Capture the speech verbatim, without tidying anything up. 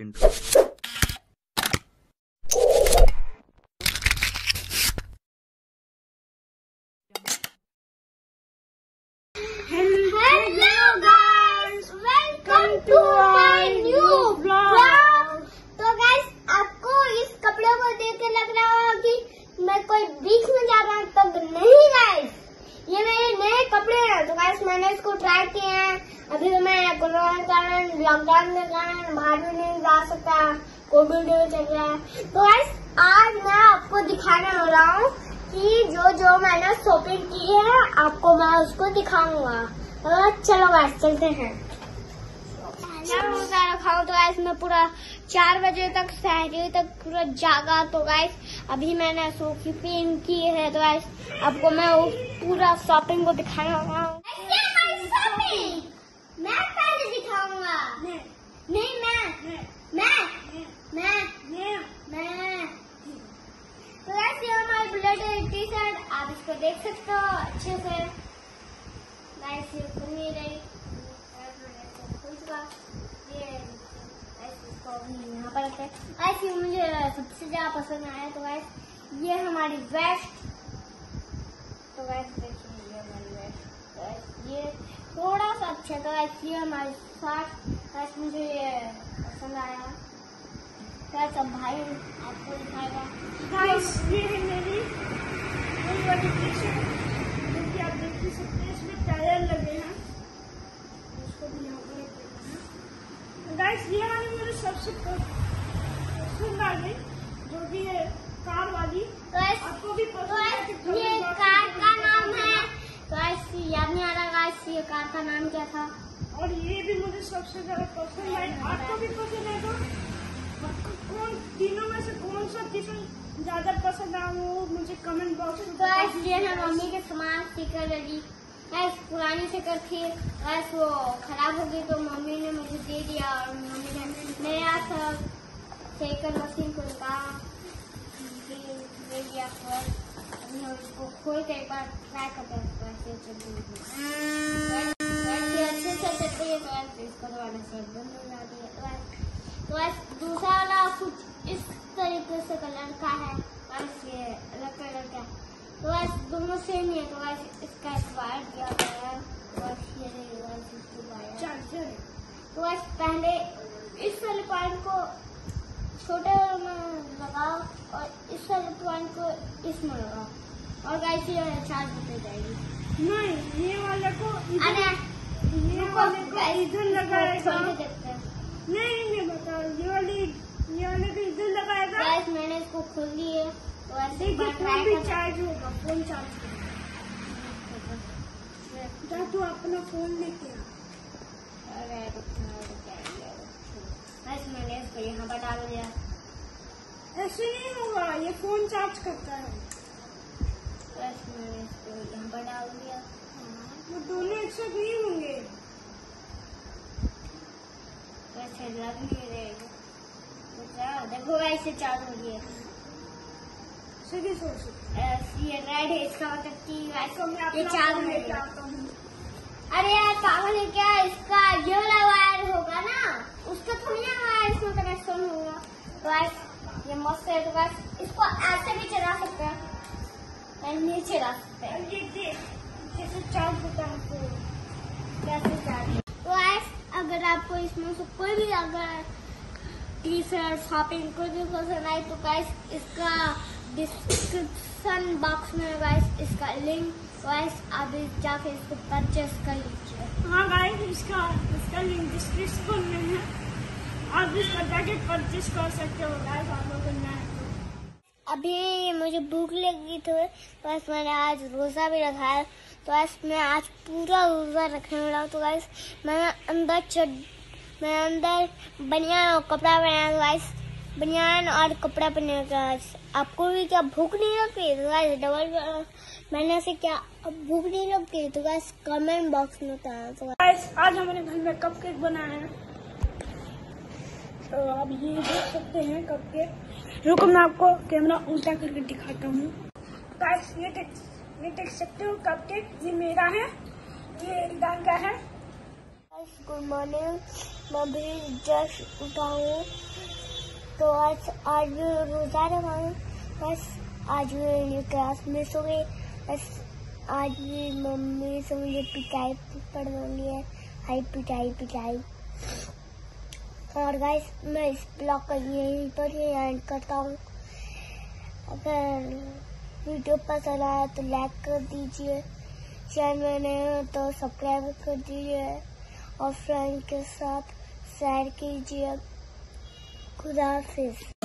Intro. Hello guys, welcome to my new blog. तो guys, आपको इस कपड़े को देख के लग रहा होगा कि मैं कोई बीच में जा रहा हूँ, तब नहीं गाइस, ये मेरे नए कपड़े हैं। तो गाइस, मैंने इसको ट्राई किए हैं। अभी मैं कोरोना के कारण, लॉकडाउन के कारण बाहर भी नहीं जा सकता, कोविड चल रहा है। तो गाइस, आज मैं आपको दिखाने वाला हूँ कि जो जो मैंने शॉपिंग की है, आपको मैं उसको दिखाऊंगा। तो चलो गाइस, चलते हैं। खाओ तो गाइस, मैं पूरा चार बजे तक सहरी तक पूरा जागा। तो गाइस, अभी मैंने शॉपिंग की है। तो गाइस, आपको मैं वो पूरा शॉपिंग को दिखाने वाला हूँ। मैं पहले दिखाऊंगा। नहीं, मैं मैं मैं मैं तो गाइस, ये हमारी ब्लड टी शर्ट, आप इसको देख सकते हो अच्छे से। गाइस, ये खुल नहीं रही, खुल चुका। ये इसको यहाँ पर रखते हैं। गाइस, ये मुझे सबसे ज्यादा पसंद आया। तो गाइस, ये हमारी वेस्ट। तो गाइस, देखिए ये हमारी वेस्ट। तो गाइस, ये थोड़ा सा अच्छा। तो गाइस, ये हमारी शर्ट। गाइस, मुझे ये पसंद आया। गाइस, अब भाई आपको दिखाएगा। गाइस, ये है मेरी नई वाली टी शर्ट, जो कि आप देख ही सकते हैं। इसमें टायर लगे हैं, इसको भी यहाँ पर रख देते हैं। गाइस, ये वाली मुझे सबसे पसंद आ गई, जो कि है कार वाली। आपको भी पसंद है? ये कार का नाम है। गाइस, याद नहीं आ रहा गाइस, ये कार का नाम क्या था। और ये भी मुझे सबसे ज्यादा पसंद है। आपको भी पसंद है? तो कौन तीनों में से कौन सा टी शर्ट ज्यादा पसंद आया वो मुझे कमेंट बॉक्स में तो गाइस, ये है मम्मी के सामान स्टिकर लगी। गाइस, पुरानी स्टिकर थी, गाइस वो खराब हो गई, तो मम्मी ने मुझे दे दिया। और मम्मी ने नया सब स्टिकर मशीन को निकाला, दे दिया। और मैं उसको खोल के एक बार ट्राई करते हैं। वैसे चलती है, अच्छे से चलती है। तो इसको दोबारा से बंद हो जाती है। तो तो दूसरा वाला कुछ इस तरीके से कलर का है। बस ये अलग कलर का। तो बस दोनों सेम ही है। तो बस इसका एक्सपायर किया गया है। बस ये चार्जर। तो बस पहले इस वाले पॉइंट को छोटे में लगाओ और इस वाले पॉइंट को इसमें लगाओ, और गाइस ये चार्ज होते जाएगी। नहीं, ये वाले को अरे ये वाले को इधर लगाएगा। देखते हैं। नहीं नहीं बताओ, ये वाली ये वाले को इधर लगाएगा। गाइस, मैंने इसको खोल दी है। तो ऐसे ही फोन भी चार्ज होगा। फोन चार्ज जा, तू अपना फोन लेके आ। अरे गाइस, मैंने इसको यहाँ पर डाल दिया। ऐसे नहीं होगा, ये फोन चार्ज करता है। बस मैंने इसको यहाँ पर डाल दिया। वो दोनों एक साथ नहीं होंगे। वैसे लग नहीं रहेगा। तो देखो ऐसे चार्ज हो गया। सीधी सोच, ये रेड है, इसका मतलब कि ये चार्ज हो गया। हूँ। अरे यार पागल है क्या? इसका ये वाला वायर होगा ना, उसका थोड़ी ना वायर इसमें कनेक्शन होगा। तो गाइस, ये मस्त है। तो गाइस, इसको ऐसे भी चला सकते हैं, नीचे रख सकते हैं। ये देख कैसे चार्ज होता है। तो कैसे चार्ज? तो गाइस, अगर आपको इसमें से कोई भी अगर टी शर्ट शॉपिंग कोई भी पसंद आए, तो गाइस इसका डिस्क्रिप्शन बॉक्स में गाइस इसका लिंक, गाइस आप जाके इसको परचेस कर लीजिए। हाँ गाइस, इसका इसका लिंक डिस्क्रिप्शन में है, आप इसका जाके परचेस कर सकते हो गाइस, आपको करना है तो। अभी मुझे भूख लगी थी, तो गाइस मैंने आज रोजा भी रखा है। तो गाइस, मैं आज पूरा रोजा रखने वाला हूँ। तो गाइस, मैं अंदर चढ़ मैं अंदर बनियान और कपड़ा बनाया। गाइस, बनियान और कपड़ा पहने। गाइस, आपको भी क्या भूख नहीं लगती? तो गाइस, डबल मैंने से क्या अब भूख नहीं लगती? तो गाइस, कमेंट बॉक्स में बताना। तो गाइस, आज हमारे घर में कपकेक बनाए हैं। तो आप ये देख सकते हैं कपकेक। रुको, मैं आपको कैमरा उल्टा करके दिखाता हूँ। गाइस, ये देख ये देख सकते हो कपकेक, ये मेरा है, ये दान का है। गुड मॉर्निंग, मैं भी जस्ट उठा हूँ। तो आज आज रोजा रखा बस। आज मेरी क्लास मिस हो गई बस। आज भी मम्मी से मुझे पिटाई पड़वानी है। हाई पिटाई पिटाई। और गाइस मैं इस ब्लॉग का यहीं पर ही एंड करता हूँ। अगर वीडियो पसंद आया तो लाइक कर दीजिए, चैनल में नए हो तो सब्सक्राइब कर दीजिए और फ्रेंड के साथ शेयर कीजिए। खुदा हाफिज।